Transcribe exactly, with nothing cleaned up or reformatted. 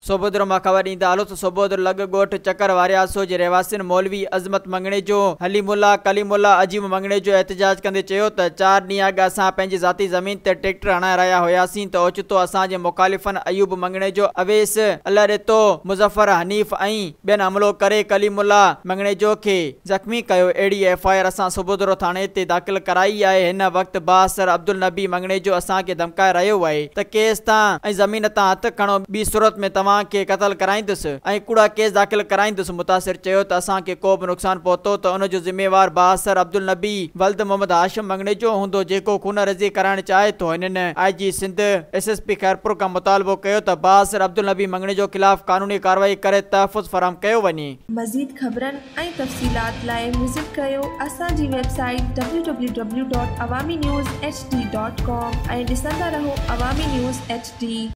सोबोदर मां ख़बर ईंदा हलो त सोबोदर लॻ ॻोठ चकर वारियासो जे रहवासिन मौलवी अज़मत मंगणे जो हलीमुल्ला कलीमुल्ला अजीम मंगणे जो एहतजाज कंदे चयो त चार ॾींहं अॻु असां पंहिंजी ज़ाती ज़मीन ते ट्रैक्टर हणाए रहिया हुआसीं त ओचितो असांजे मुखालिफ़न अयूब मंगणे जो अवेस अलरेतो मुज़फ़र हनीफ़ ऐं ॿियनि हमलो करे कलीमुल्ला मंगणे जो खे ज़ख़्मी कयो। अहिड़ी एफ आई आर असां सोबोदर थाणे ते दाख़िल कराई आहे। हिन वक़्तु बासर अब्दुल नबी मंगणे जो असांखे धमकाए रहियो आहे त केस तां ऐं ज़मीन तां हथ खणो, ॿी सूरत में तव्हां के क़तल कराईंदुसि ऐं कूड़ा केस दाख़िल कराईंदुसि। मुतासिर चयो त असांखे को बि नुक़सान पहुतो त उन जो ज़िम्मेवार बासर अब्दुल नबी वल्द मोहम्मद हाशिम मंगणे जो हूंदो जेको खून रज़ी कराइण चाहे थो। हिननि I G Sindh S S P Khairpur खां मुतालबो कयो त बासर अब्दुल नबी मंगणे जो ख़िलाफ़ कानूनी कार्रवाई करे तहफ़ुज़ फराहम कयो वञे। मज़ीद ख़बरनि ऐं तफ़सीलात लाइ विज़िट कयो असांजी website W W W dot Awami news H D dot com ऐं ॾिसंदा रहो अवामी न्यूज़ एच डी।